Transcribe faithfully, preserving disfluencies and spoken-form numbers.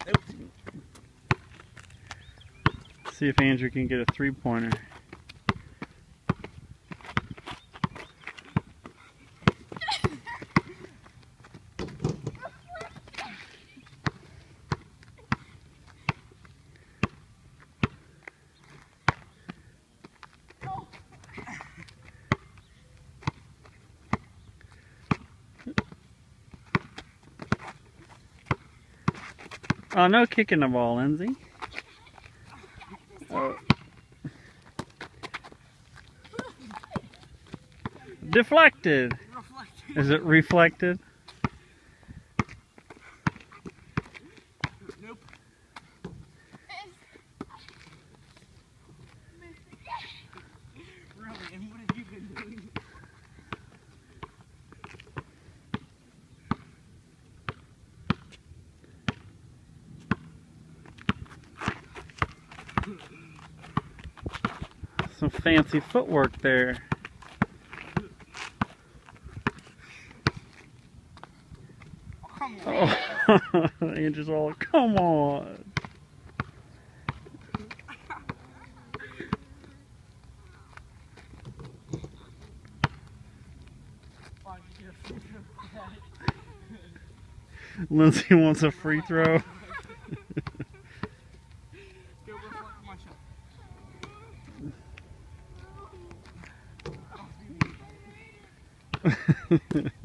Nope. See if Andrew can get a three-pointer. Oh, no kicking the ball, Lindsay. Oh. Deflected. Reflected. Is it reflected? Nope. Really? And what have you been doing? Some fancy footwork there. Come on. Oh, Andrew's all, come on. Lindsay wants a free throw. Go reflect my shot.